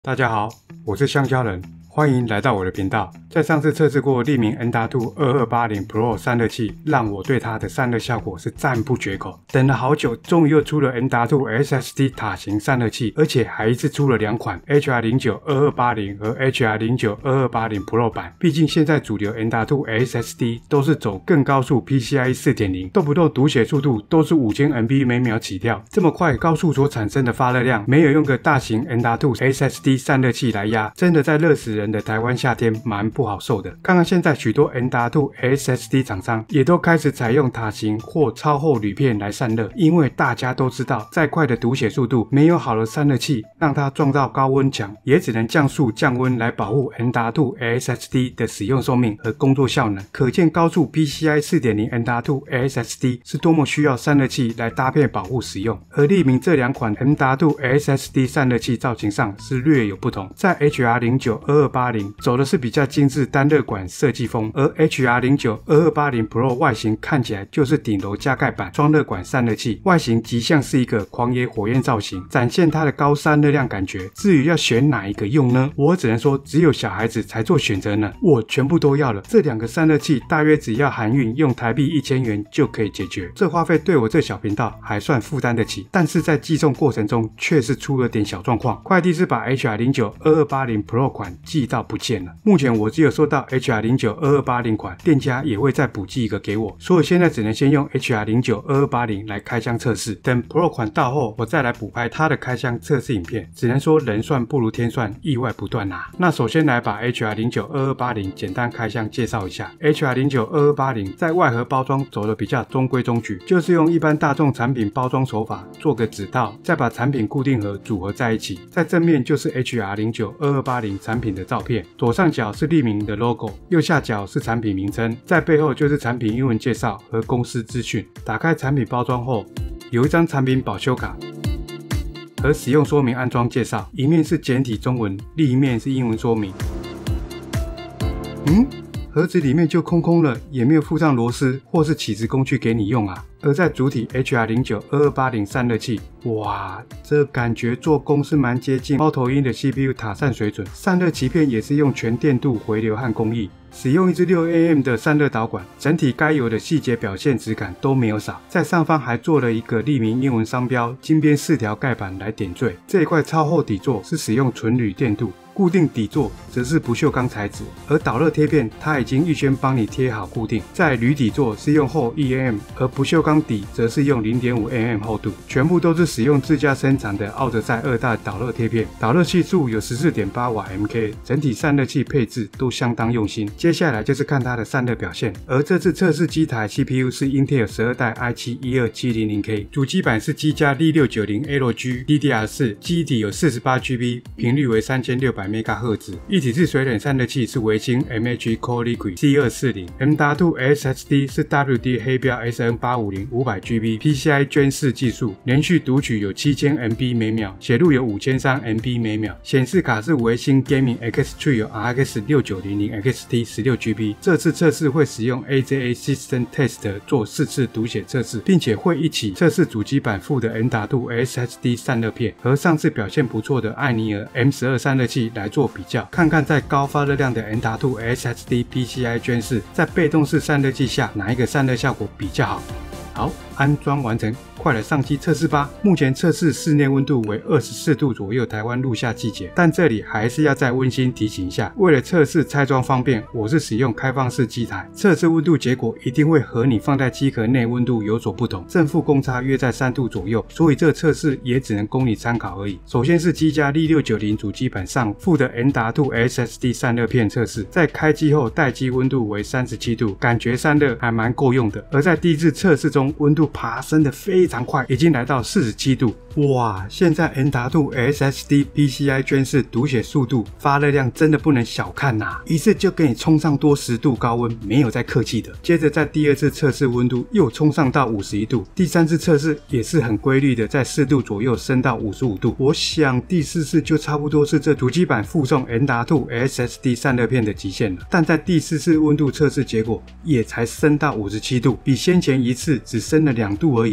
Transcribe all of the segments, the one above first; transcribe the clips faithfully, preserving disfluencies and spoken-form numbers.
大家好，我是香蕉人，欢迎来到我的频道。在上次测试过利民 M 二二八零 Pro 散热器，让我对它的散热效果是赞不绝口。等了好久，终于又出了 M 二 S S D 塔型散热器，而且还一次出了两款 H R 零九 二二八零 和 H R 零九 二二八零 Pro 版。毕竟现在主流 M 二 S S D 都是走更高速 P C I E 四点零， 动不动读写速度都是 五千 M B 每秒起跳。这么快高速所产生的发热量，没有用个大型 M 二 S S D 散热器来压，真的在热死人的台湾夏天蛮不好受的。看看现在许多 M 二 S S D 厂商也都开始采用塔型或超厚铝片来散热，因为大家都知道，再快的读写速度，没有好的散热器让它撞到高温墙，也只能降速降温来保护 M 二 S S D 的使用寿命和工作效能。可见高速 P C I E 四点零 M 二 S S D 是多么需要散热器来搭配保护使用。而利民这两款 M 二 S S D 散热器造型上是略有不同，在 H R 零九 二二八零 走的是比较精致单热管设计风，而 H R 零九 二二八零 Pro 外形看起来就是顶楼加盖版双热管散热器，外形极像是一个狂野火焰造型，展现它的高散热量感觉。至于要选哪一个用呢？我只能说只有小孩子才做选择呢，我全部都要了。这两个散热器大约只要含运用台币一千元就可以解决，这花费对我这小频道还算负担得起，但是在寄送过程中确实出了点小状况，快递是把 H R 零九 二二八零 Pro 款寄到不见了。目前我只有收到 H R 零九 二二八零 款，店家也会再补寄一个给我，所以现在只能先用 H R 零九 二二八零 来开箱测试，等 Pro 款到后我再来补拍它的开箱测试影片。只能说人算不如天算，意外不断啊。那首先来把 H R 零九 二二八零 简单开箱介绍一下。 H R 零九 二二八零 在外盒包装走的比较中规中矩，就是用一般大众产品包装手法做个指套，再把产品固定盒组合在一起。在正面就是 H R 零九 二二八零 产品的照片，左上角是利民的 logo， 右下角是产品名称，在背后就是产品英文介绍和公司资讯。打开产品包装后，有一张产品保修卡和使用说明安装介绍，一面是简体中文，另一面是英文说明。嗯，盒子里面就空空了，也没有附上螺丝或是起子工具给你用啊。而在主体 H R 零九 二二八零 散热器，哇，这感觉做工是蛮接近猫头鹰的 C P U 塔散水准。散热鳍片也是用全电镀回流焊工艺，使用一支 六 A M 的散热导管，整体该有的细节表现质感都没有少。在上方还做了一个利民英文商标，金边四条盖板来点缀。这一块超厚底座是使用纯铝电镀，固定底座则是不锈钢材质，而导热贴片它已经预先帮你贴好固定。在铝底座是用厚 一 A M， 而不锈钢底则是用 零点五 A M 厚度，全部都是使用自家生产的奥德赛二代导热贴片。导热系数有 十四点八瓦 M K， 整体散热器配置都相当用心。接下来就是看它的散热表现，而这次测试机台 C P U 是 Intel 十二代 i 七 一二七零零 K， 主机板是机加 D 六九零 L G D D R 四， 记忆体有 四十八 G B， 频率为三千六百 兆赫兹， 一体式水冷散热器是微星 M H Core Liquid C 二四零， M 二 S S D 是 W D 黑标 S N 八五零 五百 G B， P C I E 圈四技术，连续读取有 七千 M B 每秒，写入有 五千三 M B 每秒，显示卡是微星 Gaming X Trio R X 六九零零 X T 十六 G B。 这次测试会使用 A J A System Test 做四次读写测试，并且会一起测试主机板附的 M 二 S S D 散热片和上次表现不错的艾尼尔 M 十二 散热器来做比较，看看在高发热量的 M 二 S S D P C I E 圈四在被动式散热器下哪一个散热效果比较好。好，安装完成，快来上机测试吧。目前测试室内温度为二十四度左右，台湾入夏季节，但这里还是要再温馨提醒一下，为了测试拆装方便，我是使用开放式机台，测试温度结果一定会和你放在机壳内温度有所不同，正负公差约在三度左右，所以这测试也只能供你参考而已。首先是机加 D 六九零 主机板上附的 M 二 S S D 散热片测试，在开机后待机温度为三十七度，感觉散热还蛮够用的。而在第一次测试中，温度爬升的非常快，已经来到四十七度。哇，现在 M 二 S S D P C I E 圈四读写速度发热量真的不能小看呐、啊，一次就给你冲上多十度高温，没有再客气的。接着在第二次测试温度又冲上到五十一度，第三次测试也是很规律的，在四度左右升到五十五度。我想第四次就差不多是这主机板附送 M 二 S S D 散热片的极限了，但在第四次温度测试结果也才升到五十七度，比先前一次只升了两度而已，不错。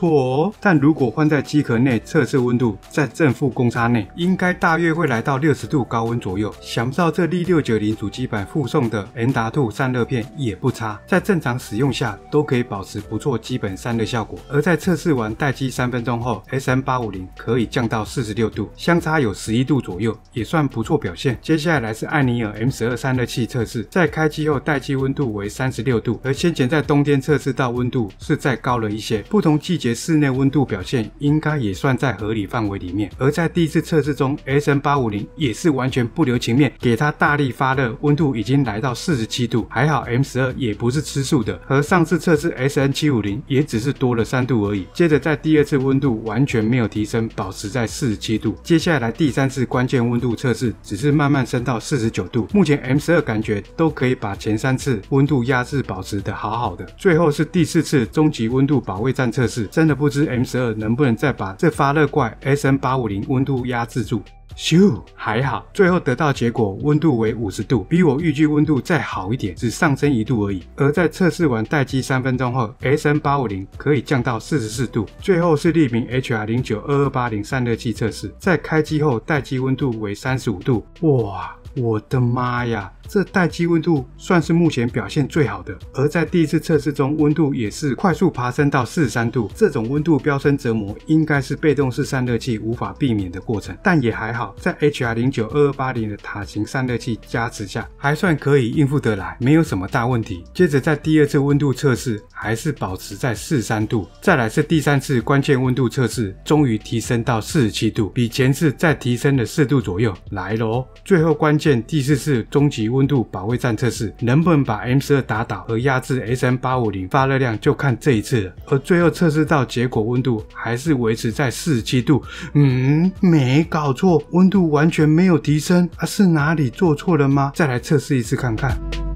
错哦。但如果换在机壳内测试温度，在正负公差内，应该大约会来到六十度高温左右。想不到这 L 六九零主机板附送的 N 二 散热片也不差，在正常使用下都可以保持不错基本散热效果。而在测试完待机三分钟后 ，S M 八五零 可以降到四十六度，相差有十一度左右，也算不错表现。接下来是艾尼尔 M 十二 散热器测试，在开机后待机温度为三十六度，而先前在冬天测试到温度是再高了一些，不同季节室内温度表现应该也算在合理范围里面。而在第一次测试中 ，S M 八五零 也是完全不留情面，给它大力发热，温度已经来到四十七度。还好 M 十二 也不是吃素的，和上次测试 S N 七五零 也只是多了三度而已。接着在第二次温度完全没有提升，保持在四十七度。接下来第三次关键温度测试只是慢慢升到四十九度。目前 M 十二 感觉都可以把前三次温度压制保持得好好的。最后是第四次终极温度保卫战测试，真的不知 M 十二 能不能再把这发热怪 S M 八五零 温度压制住。咻，还好，最后得到结果温度为五十度，比我预计温度再好一点，只上升一度而已。而在测试完待机三分钟后 ，S M 八五零 可以降到四十四度。最后是利明 H R 零九二二八零 散热器测试，在开机后待机温度为三十五度，哇！我的妈呀，这待机温度算是目前表现最好的。而在第一次测试中，温度也是快速爬升到四十三度。这种温度飙升折磨应该是被动式散热器无法避免的过程，但也还好，在 H R 零九二二八零 的塔型散热器加持下，还算可以应付得来，没有什么大问题。接着在第二次温度测试还是保持在四十三度，再来是第三次关键温度测试，终于提升到四十七度，比前次再提升了四度左右。来咯，最后关键第四次终极温度保卫战测试，能不能把 M 十二 打倒和压制 S M 八五零 发热量，就看这一次了。而最后测试到结果温度还是维持在四十七度，嗯，没搞错，温度完全没有提升啊，是哪里做错了吗？再来测试一次看看。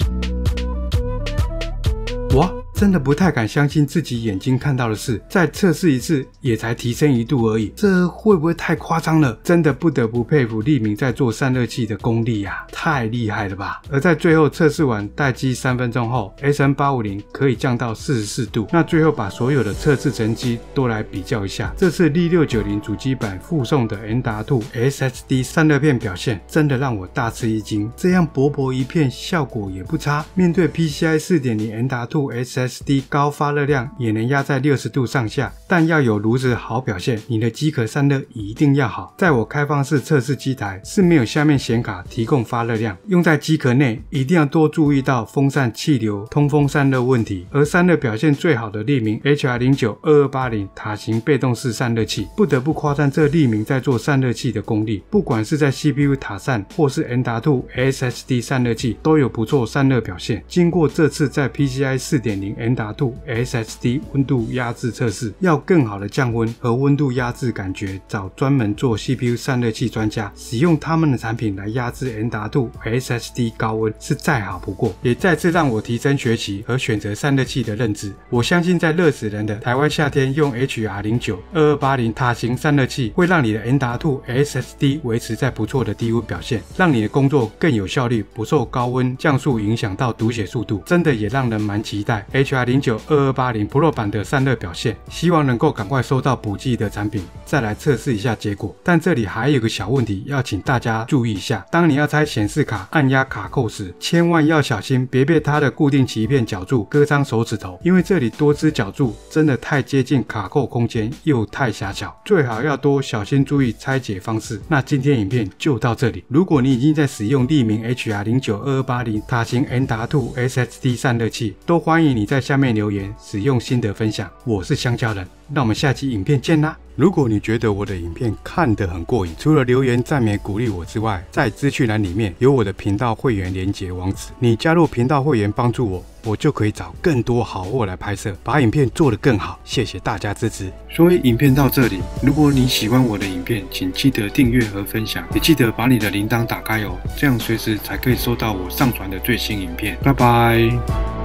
哇！真的不太敢相信自己眼睛看到的事，再测试一次也才提升一度而已，这会不会太夸张了？真的不得不佩服利明在做散热器的功力啊，太厉害了吧！而在最后测试完待机三分钟后 ，S M 八五零 可以降到四十四度。那最后把所有的测试成绩都来比较一下，这次 L 六九零主机板附送的 N 二 S S D 散热片表现，真的让我大吃一惊。这样薄薄一片，效果也不差。面对 P C I 四点零 N 二 S S D 高发热量也能压在六十度上下，但要有如此好表现，你的机壳散热一定要好。在我开放式测试机台是没有下面显卡提供发热量，用在机壳内一定要多注意到风扇气流通风散热问题。而散热表现最好的利明 H R 零九二二八零 塔型被动式散热器，不得不夸赞这利明在做散热器的功力，不管是在 C P U 塔散或是 N 二 S S D 散热器都有不错散热表现。经过这次在 P C I 四点零 N 二 S S D 温度压制测试，要更好的降温和温度压制感觉，找专门做 C P U 散热器专家，使用他们的产品来压制 N 二 S S D 高温是再好不过，也再次让我提升学习和选择散热器的认知。我相信在热死人的台湾夏天，用 H R 零九二二八零 塔型散热器会让你的 N 二 S S D 维持在不错的低温表现，让你的工作更有效率，不受高温降速影响到读写速度，真的也让人蛮期待 H R 零九二二八零 Pro 版的散热表现，希望能够赶快收到补剂的产品，再来测试一下结果。但这里还有个小问题，要请大家注意一下，当你要拆显示卡按压卡扣时，千万要小心，别被它的固定鳍片绞住，割伤手指头，因为这里多支绞住真的太接近卡扣空间，又太狭小，最好要多小心注意拆解方式。那今天影片就到这里，如果你已经在使用利明 H R 零九二二八零 塔型 N 二 S S D 散热器，都欢迎你在下面留言使用心得分享。我是香蕉人，那我们下期影片见啦！如果你觉得我的影片看得很过瘾，除了留言赞美鼓励我之外，在资讯栏里面有我的频道会员连结网址，你加入频道会员帮助我，我就可以找更多好货来拍摄，把影片做得更好。谢谢大家支持。所以影片到这里，如果你喜欢我的影片，请记得订阅和分享，也记得把你的铃铛打开哦，这样随时才可以收到我上传的最新影片。拜拜。